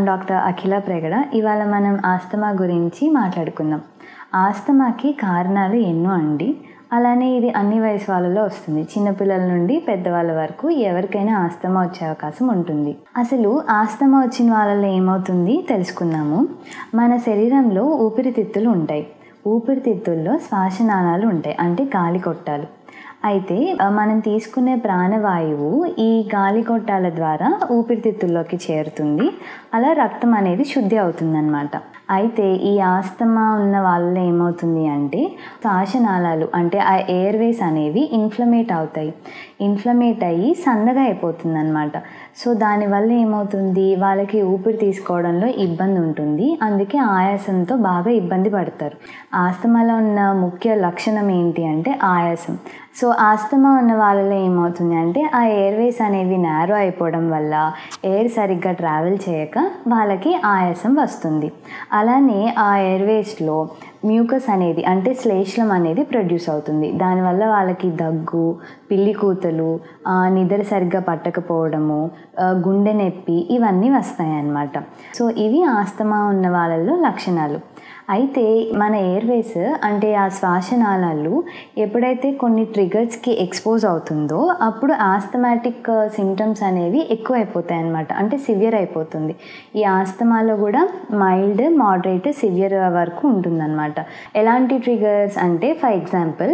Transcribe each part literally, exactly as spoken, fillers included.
Doctor అఖిల ప్రేగడ. ఇవాళ మనం asthma గురించి మాట్లాడుకుందాం. ఆస్తమాకి కారణాలు ఎన్నో అండి. అలానే ఇది అన్ని వయసు వాళ్ళలో వస్తుంది. చిన్నపిల్లల నుండి పెద్దవాళ్ళ వరకు ఎవరికైనా ఆస్తమా వచ్చే అవకాశం ఉంటుంది. అసలు ఆస్తమా వచ్చిన వాళ్ళలో ఏమవుతుంది తెలుసుకుందాము. మన శరీరంలో ఊపిరితిత్తులు ఉంటాయి. ఊపిరితిత్తుల్లో శ్వాసనాళాలు ఉంటాయి, అంటే గాలి కొట్టాలు. అయితే మనం తీసుకునే ప్రాణవాయువు ఈ గాలి కొట్టాల ద్వారా ఊపిరితిత్తుల్లోకి చేరుతుంది. అలా రక్తం అనేది శుద్ధి అవుతుందన్నమాట. అయితే ఈ ఆస్తమా ఉన్న వాళ్ళలో ఏమవుతుంది అంటే శ్వాసనాళాలు అంటే ఆ ఎయిర్వేస్ అనేవి ఇన్ఫ్లమేట్ అవుతాయి. ఇన్ఫ్లమేట్ అయ్యి సన్నగా అయిపోతుంది అనమాట. సో దానివల్ల ఏమవుతుంది, వాళ్ళకి ఊపిరి తీసుకోవడంలో ఇబ్బంది ఉంటుంది. అందుకే ఆయాసంతో బాగా ఇబ్బంది పడతారు. ఆస్తమాలో ఉన్న ముఖ్య లక్షణం ఏంటి అంటే ఆయాసం. సో ఆస్తమా ఉన్న వాళ్ళలో ఏమవుతుంది అంటే ఆ ఎయిర్వేస్ అనేవి నేరో అయిపోవడం వల్ల ఎయిర్ సరిగ్గా ట్రావెల్ చేయక వాళ్ళకి ఆయాసం వస్తుంది. అలానే ఆ ఎయిర్వేస్లో మ్యూకస్ అనేది అంటే శ్లేష్మం అనేది ప్రొడ్యూస్ అవుతుంది. దానివల్ల వాళ్ళకి దగ్గు, పిల్లి కూతలు, నిద్ర సరిగ్గా పట్టకపోవడము, గుండె నొప్పి ఇవన్నీ వస్తాయి అన్నమాట. సో ఇవి ఆస్తమా ఉన్న వాళ్ళలో లక్షణాలు. అయితే మన ఎయిర్వేస్ అంటే ఆ శ్వాసనాళాలు ఎప్పుడైతే కొన్ని ట్రిగర్స్కి ఎక్స్పోజ్ అవుతుందో అప్పుడు ఆస్తమాటిక్ సిమ్టమ్స్ అనేవి ఎక్కువైపోతాయి అన్నమాట. అంటే సివియర్ అయిపోతుంది. ఈ ఆస్తమాలో కూడా మైల్డ్, మోడరేట్, సివియర్ వరకు ఉంటుందన్నమాట. ఎలాంటి ట్రిగర్స్ అంటే ఫర్ ఎగ్జాంపుల్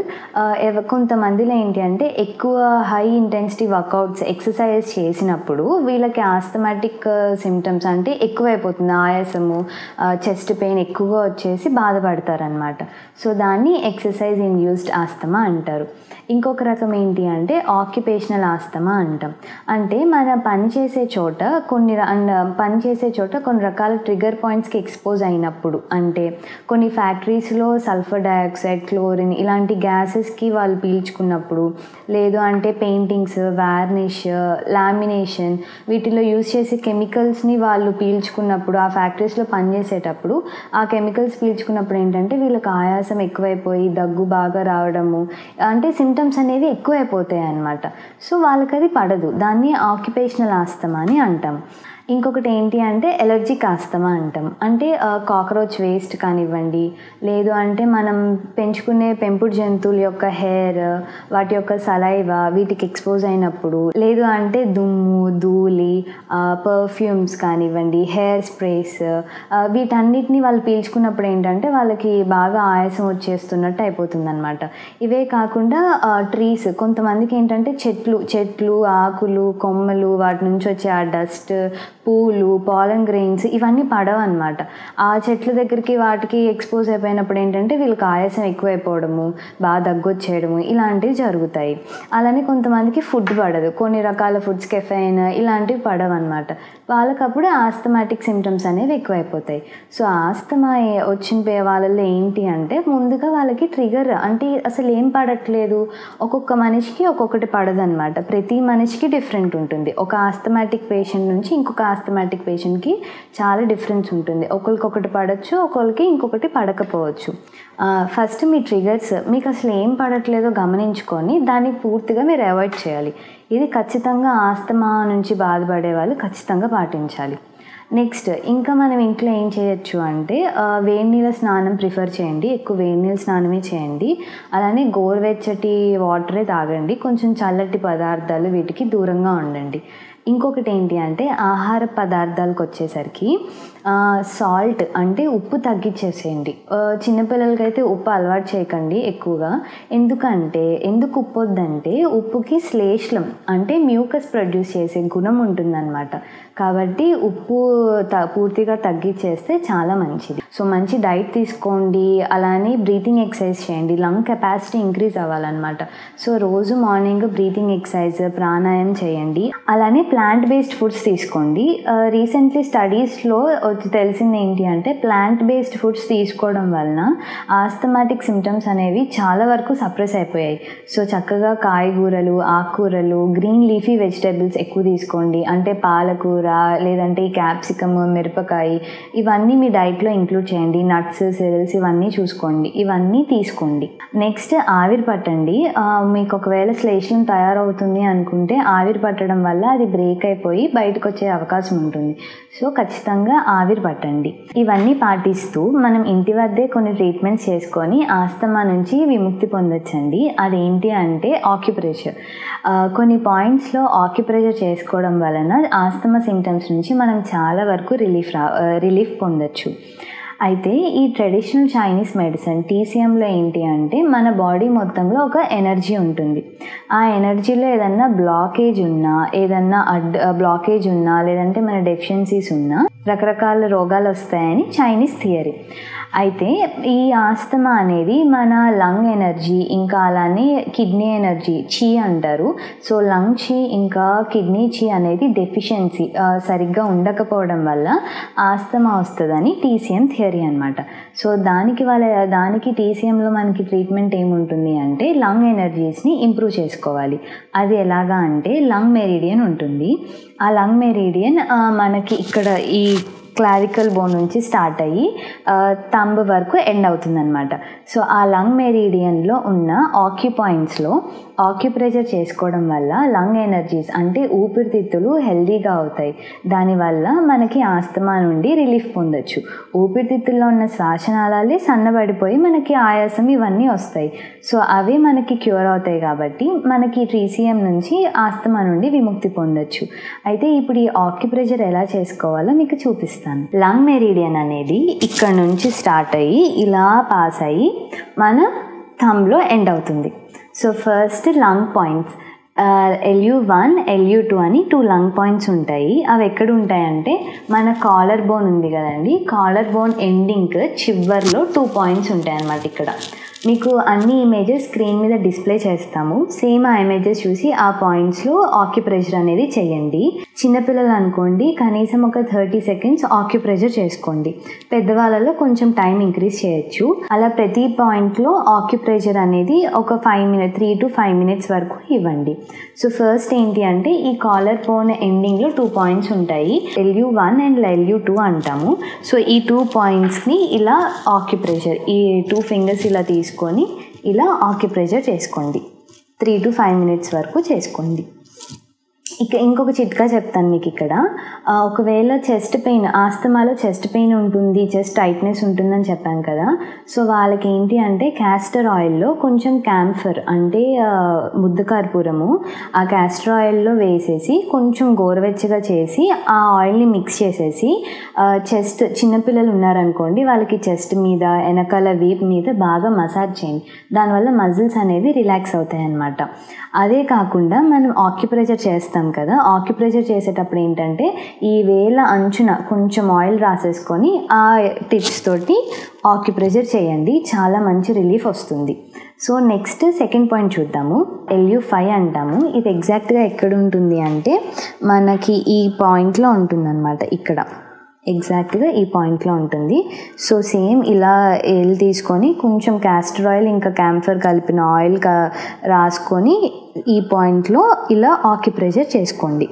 కొంతమందిలో ఏంటి అంటే ఎక్కువ హై ఇంటెన్సిటీ వర్కౌట్స్ ఎక్సర్సైజ్ చేసినప్పుడు వీళ్ళకి ఆస్తమాటిక్ సిమ్టమ్స్ అంటే ఎక్కువైపోతుంది. ఆయాసము, చెస్ట్ పెయిన్ ఎక్కువగా చేసి బాధపడతారనమాట. సో దాన్ని ఎక్సర్సైజ్ ఇండ్యూస్డ్ ఆస్తమా అంటారు. ఇంకొక రకం ఏంటి అంటే ఆక్యుపేషనల్ ఆస్తమా అంటాం. అంటే మన పని చేసే చోట కొన్ని పని చేసే చోట కొన్ని రకాల ట్రిగర్ పాయింట్స్కి ఎక్స్పోజ్ అయినప్పుడు, అంటే కొన్ని ఫ్యాక్టరీస్లో సల్ఫర్ డయాక్సైడ్, క్లోరిన్ ఇలాంటి గ్యాసెస్కి వాళ్ళు పీల్చుకున్నప్పుడు, లేదు అంటే పెయింటింగ్స్, వార్నిష్, లామినేషన్ వీటిలో యూజ్ చేసే కెమికల్స్ని వాళ్ళు పీల్చుకున్నప్పుడు, ఆ ఫ్యాక్టరీస్లో పనిచేసేటప్పుడు ఆ కెమికల్స్ పీల్చుకున్నప్పుడు ఏంటంటే వీళ్ళకి ఆయాసం ఎక్కువైపోయి దగ్గు బాగా రావడము, అంటే సిమ్టమ్స్ అనేవి ఎక్కువైపోతాయి అన్నమాట. సో వాళ్ళకి అది పడదు. దాన్ని ఆక్యుపేషనల్ ఆస్తమా అని అంటాం. ఇంకొకటి ఏంటి అంటే ఎలర్జిక్ ఆస్తమా అంటాం. అంటే కాక్రోచ్ వేస్ట్ కానివ్వండి, లేదు అంటే మనం పెంచుకునే పెంపుడు జంతువుల యొక్క హెయిర్, వాటి యొక్క సలైవా వీటికి ఎక్స్పోజ్ అయినప్పుడు, లేదు అంటే దుమ్ము, ధూళి, పర్ఫ్యూమ్స్ కానివ్వండి, హెయిర్ స్ప్రేస్ వీటన్నిటిని వాళ్ళు పీల్చుకున్నప్పుడు ఏంటంటే వాళ్ళకి బాగా ఆయాసం వచ్చేస్తున్నట్టు అయిపోతుంది అనమాట. ఇవే కాకుండా ట్రీస్, కొంతమందికి ఏంటంటే చెట్లు చెట్లు ఆకులు, కొమ్మలు, వాటి నుంచి వచ్చే ఆ డస్ట్, పూలు, పాలన్ గ్రెయిన్స్ ఇవన్నీ పడవు అనమాట. ఆ చెట్ల దగ్గరికి వాటికి ఎక్స్పోజ్ అయిపోయినప్పుడు ఏంటంటే వీళ్ళకి ఆయాసం ఎక్కువైపోవడము, బాగా దగ్గొచ్చేయడము ఇలాంటివి జరుగుతాయి. అలానే కొంతమందికి ఫుడ్ పడదు. కొన్ని రకాల ఫుడ్స్, కెఫైన్ ఇలాంటివి పడవు అనమాట. వాళ్ళకప్పుడు ఆస్తమాటిక్ సిమ్టమ్స్ అనేవి ఎక్కువైపోతాయి. సో ఆస్తమా వచ్చిన వాళ్ళల్లో ఏంటి అంటే ముందుగా వాళ్ళకి ట్రిగర్ అంటే అసలు ఏం పడట్లేదు. ఒక్కొక్క మనిషికి ఒక్కొక్కటి పడదనమాట. ప్రతి మనిషికి డిఫరెంట్ ఉంటుంది. ఒక ఆస్తమాటిక్ పేషెంట్ నుంచి ఇంకొక ఆస్తమాటిక్ పేషెంట్కి చాలా డిఫరెన్స్ ఉంటుంది. ఒకరికొకటి పడవచ్చు, ఒకరికి ఇంకొకటి పడకపోవచ్చు. ఫస్ట్ మీ ట్రిగర్స్ మీకు అసలు ఏం పడట్లేదో గమనించుకొని దాన్ని పూర్తిగా మీరు అవాయిడ్ చేయాలి. ఇది ఖచ్చితంగా ఆస్తమా నుంచి బాధపడే వాళ్ళు ఖచ్చితంగా పాటించాలి. నెక్స్ట్ ఇంకా మనం ఇంట్లో ఏం చేయొచ్చు అంటే వేడి నీళ్ళ స్నానం ప్రిఫర్ చేయండి. ఎక్కువ వేడి నీళ్ళ స్నానమే చేయండి. అలానే గోరువెచ్చటి వాటరే తాగండి. కొంచెం చల్లటి పదార్థాలు వీటికి దూరంగా ఉండండి. ఇంకొకటి ఏంటి అంటే ఆహార పదార్థాలకు వచ్చేసరికి సాల్ట్ అంటే ఉప్పు తగ్గించేసేయండి. చిన్నపిల్లలకైతే ఉప్పు అలవాటు చేయకండి ఎక్కువగా. ఎందుకంటే ఎందుకు ఉప్పు వద్దంటే ఉప్పుకి శ్లేష్మం అంటే మ్యూకస్ ప్రొడ్యూస్ చేసే గుణం ఉంటుందన్నమాట. కాబట్టి ఉప్పు త పూర్తిగా తగ్గించేస్తే చాలా మంచిది. సో మంచి డైట్ తీసుకోండి. అలానే బ్రీతింగ్ ఎక్సర్సైజ్ చేయండి. లంగ్ కెపాసిటీ ఇంక్రీజ్ అవ్వాలన్నమాట. సో రోజు మార్నింగ్ బ్రీతింగ్ ఎక్సర్సైజ్, ప్రాణాయామం చేయండి. అలానే ప్లాంట్ బేస్డ్ ఫుడ్స్ తీసుకోండి. రీసెంట్లీ స్టడీస్లో తెలిసింది ఏంటి అంటే ప్లాంట్ బేస్డ్ ఫుడ్స్ తీసుకోవడం వలన ఆస్తమాటిక్ సిమ్టమ్స్ అనేవి చాలా వరకు సప్రెస్ అయిపోయాయి. సో చక్కగా కాయగూరలు, ఆకుకూరలు, గ్రీన్ లీఫీ వెజిటేబుల్స్ ఎక్కువ తీసుకోండి. అంటే పాలకూర, లేదంటే ఈ క్యాప్సికమ్, మిరపకాయ ఇవన్నీ మీ డైట్లో ఇంక్లూడ్ చేయండి. నట్స్, సిరల్స్ ఇవన్నీ చూసుకోండి. ఇవన్నీ తీసుకోండి. నెక్స్ట్ ఆవిరి పట్టండి. మీకు ఒకవేళ శ్లేష్మం తయారవుతుంది అనుకుంటే ఆవిరి పట్టడం వల్ల అది బ్రేక్ బ్రేక్ అయిపోయి బయటకు వచ్చే అవకాశం ఉంటుంది. సో ఖచ్చితంగా ఆవిరి పట్టండి. ఇవన్నీ పాటిస్తూ మనం ఇంటి వద్దే కొన్ని ట్రీట్మెంట్స్ చేసుకొని ఆస్తమా నుంచి విముక్తి పొందొచ్చండి. అదేంటి అంటే ఆక్యుప్రెషర్. కొన్ని పాయింట్స్లో ఆక్యుప్రెషర్ చేసుకోవడం వలన ఆస్తమా సింటమ్స్ నుంచి మనం చాలా వరకు రిలీఫ్ రా రిలీఫ్ పొందొచ్చు. అయితే ఈ ట్రెడిషనల్ చైనీస్ మెడిసిన్ టీసీఎంలో ఏంటి అంటే మన బాడీ మొత్తంలో ఒక ఎనర్జీ ఉంటుంది. ఆ ఎనర్జీలో ఏదన్నా బ్లాకేజ్ ఉన్నా, ఏదన్నా అడ్ బ్లాకేజ్ ఉన్నా, లేదంటే మన డెఫిషియన్సీస్ ఉన్నా రకరకాల రోగాలు వస్తాయని చైనీస్ థియరీ. అయితే ఈ ఆస్తమా అనేది మన లంగ్ ఎనర్జీ, ఇంకా అలానే కిడ్నీ ఎనర్జీ చీ అంటారు. సో లంగ్ చీ ఇంకా కిడ్నీ చీ అనేది డెఫిషియన్సీ సరిగ్గా ఉండకపోవడం వల్ల ఆస్తమా వస్తుందని టీసీఎం థియరీ అనమాట. సో దానికి వాళ్ళ దానికి టీసీఎంలో మనకి ట్రీట్మెంట్ ఏముంటుంది అంటే లంగ్ ఎనర్జీస్ని ఇంప్రూవ్ చేసుకోవాలి. అది ఎలాగా అంటే లంగ్ మెరిడియన్ ఉంటుంది. ఆ లంగ్ మెరిడియన్ మనకి ఇక్కడ ఈ క్లావికల్ బోన్ నుంచి స్టార్ట్ అయ్యి థంబ్ వరకు ఎండ్ అవుతుందన్నమాట. సో ఆ లంగ్ మెరిడియన్లో ఉన్న ఆక్యుపాయింట్స్లో ఆక్యుప్రెషర్ చేసుకోవడం వల్ల లంగ్ ఎనర్జీస్ అంటే ఊపిరితిత్తులు హెల్దీగా అవుతాయి. దానివల్ల మనకి ఆస్తమా నుండి రిలీఫ్ పొందొచ్చు. ఊపిరితిత్తుల్లో ఉన్న శ్వాసనాళాలే సన్నబడిపోయి మనకి ఆయాసం ఇవన్నీ వస్తాయి. సో అవే మనకి క్యూర్ అవుతాయి కాబట్టి మనకి టీసీఎం నుంచి ఆస్తమా నుండి విముక్తి పొందొచ్చు. అయితే ఇప్పుడు ఈ ఆక్యుప్రెషర్ ఎలా చేసుకోవాలో మీకు చూపిస్తాను. లంగ్ మెరిడియన్ అనేది ఇక్కడ నుంచి స్టార్ట్ అయ్యి ఇలా పాస్ అయ్యి మన థంబ్లో ఎండ్ అవుతుంది. So first lung points LU one LU two అని టూ లంగ్ పాయింట్స్ ఉంటాయి. అవి ఎక్కడ ఉంటాయంటే మన కాలర్ బోన్ ఉంది కదండి, కాలర్ బోన్ ఎండింగ్ చివర్లో టూ పాయింట్స్ ఉంటాయి అన్నమాట. ఇక్కడ మీకు అన్ని ఇమేజెస్ స్క్రీన్ మీద డిస్ప్లే చేస్తాము. సేమ్ ఆ ఇమేజెస్ చూసి ఆ పాయింట్స్లో ఆక్యుప్రెషర్ అనేది చేయండి. చిన్నపిల్లలు అనుకోండి కనీసం ఒక థర్టీ సెకండ్స్ ఆక్యుప్రెషర్ చేసుకోండి. పెద్దవాళ్ళలో కొంచెం టైం ఇంక్రీజ్ చేయొచ్చు. అలా ప్రతి పాయింట్లో ఆక్యుప్రెషర్ అనేది ఒక five minute three to five minutes వరకు ఇవ్వండి. సో ఫస్ట్ ఏంటి అంటే ఈ కాలర్ బోన్ ఎండింగ్లో టూ పాయింట్స్ ఉంటాయి, LU one and LU two అంటాము. సో ఈ టూ పాయింట్స్ని ఇలా ఆక్యుప్రెషర్ ఈ టూ ఫింగర్స్ ఇలా తీసుకు కొని ఇలా ఆక్యుప్రెషర్ చేసుకోండి. త్రీ టు ఫైవ్ మినిట్స్ వరకు చేసుకోండి. ఇక ఇంకొక చిట్కా చెప్తాను మీకు ఇక్కడ. ఒకవేళ చెస్ట్ పెయిన్, ఆస్తమాలో చెస్ట్ పెయిన్ ఉంటుంది, చెస్ట్ టైట్నెస్ ఉంటుందని చెప్పాను కదా. సో వాళ్ళకి ఏంటి అంటే క్యాస్టర్ ఆయిల్లో కొంచెం క్యాంఫర్ అంటే ముద్ద కర్పూరము ఆ క్యాస్టర్ ఆయిల్లో వేసేసి కొంచెం గోరువెచ్చగా చేసి ఆ ఆయిల్ని మిక్స్ చేసేసి చెస్ట్, చిన్నపిల్లలు ఉన్నారనుకోండి వాళ్ళకి చెస్ట్ మీద వెనకాల వీప్ మీద బాగా మసాజ్ చేయండి. దానివల్ల మజిల్స్ అనేవి రిలాక్స్ అవుతాయి అన్నమాట. అదే కాకుండా మనం ఆక్యుప్రెషర్ చేస్తాం కదా, ఆక్యుప్రెషర్ చేసేటప్పుడు ఏంటంటే ఈ వేళ్ళ అంచున కొంచెం ఆయిల్ రాసేసుకొని ఆ టిప్స్ తోటి ఆక్యుప్రెషర్ చేయండి, చాలా మంచి రిలీఫ్ వస్తుంది. సో నెక్స్ట్ సెకండ్ పాయింట్ చూద్దాము. ఎల్యూ ఫైవ్ అంటాము. ఇది ఎగ్జాక్ట్గా ఎక్కడ ఉంటుంది అంటే మనకి ఈ పాయింట్లో ఉంటుంది అన్నమాట. ఇక్కడ ఎగ్జాక్ట్గా ఈ పాయింట్లో ఉంటుంది. సో సేమ్ ఇలా ఎల్ తీసుకొని కొంచెం క్యాస్టర్ ఆయిల్ ఇంకా క్యాంఫర్ కలిపిన ఆయిల్ కా రాసుకొని ఈ పాయింట్లో ఇలా ఆక్యుప్రెషర్ చేసుకోండి.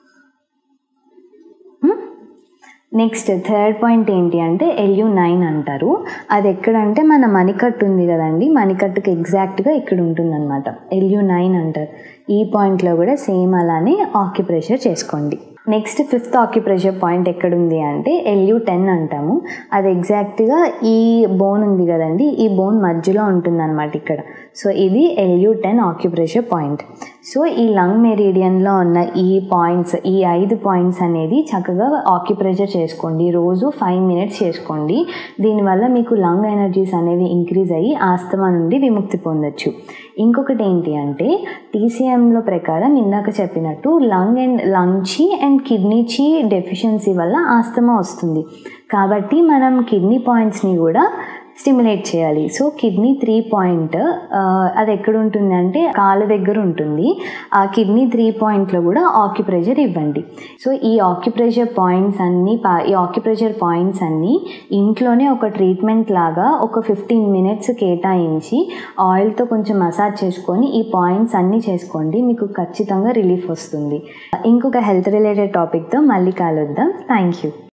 నెక్స్ట్ థర్డ్ పాయింట్ ఏంటి అంటే ఎల్యూ నైన్ అంటారు. అది ఎక్కడంటే మన మణికట్టు ఉంది కదండి, మణికట్టుకి ఎగ్జాక్ట్గా ఇక్కడ ఉంటుంది అనమాట. ఎల్యూ నైన్ అంటారు. ఈ పాయింట్లో కూడా సేమ్ అలానే ఆక్యుప్రెషర్ చేసుకోండి. నెక్స్ట్ ఫిఫ్త్ ఆక్యుప్రెషర్ పాయింట్ ఎక్కడుంది అంటే ఎల్యూ టెన్ అంటాము. అది ఎగ్జాక్ట్గా ఈ బోన్ ఉంది కదండి, ఈ బోన్ మధ్యలో ఉంటుందన్నమాట ఇక్కడ. సో ఇది LU ten acupressure point. So ఈ లంగ్ మెరిడియన్లో ఉన్న ఈ పాయింట్స్, ఈ ఐదు పాయింట్స్ అనేది చక్కగా ఆక్యుప్రెషర్ చేసుకోండి. రోజు ఫైవ్ మినిట్స్ చేసుకోండి. దీనివల్ల మీకు లంగ్ ఎనర్జీస్ అనేవి ఇంక్రీజ్ అయ్యి ఆస్తమా నుండి విముక్తి పొందొచ్చు. ఇంకొకటి ఏంటి అంటే టీసీఎంలో ప్రకారం ఇందాక చెప్పినట్టు lung and lung chi and kidney chi deficiency వల్ల ఆస్తమా వస్తుంది. కాబట్టి మనం కిడ్నీ పాయింట్స్ని కూడా స్టిమ్యులేట్ చేయాలి. సో కిడ్నీ త్రీ పాయింట్ అది ఎక్కడ ఉంటుంది అంటే కాళ్ళ దగ్గర ఉంటుంది. ఆ కిడ్నీ త్రీ పాయింట్లో కూడా ఆక్యుప్రెషర్ ఇవ్వండి. సో ఈ ఆక్యుప్రెషర్ పాయింట్స్ అన్నీ ఈ ఆక్యుప్రెషర్ పాయింట్స్ అన్నీ ఇంట్లోనే ఒక ట్రీట్మెంట్ లాగా ఒక ఫిఫ్టీన్ మినిట్స్ కేటాయించి ఆయిల్తో కొంచెం మసాజ్ చేసుకొని ఈ పాయింట్స్ అన్నీ చేసుకోండి. మీకు ఖచ్చితంగా రిలీఫ్ వస్తుంది. ఇంకొక హెల్త్ రిలేటెడ్ టాపిక్తో మళ్ళీ కలుద్దాం. Thank you.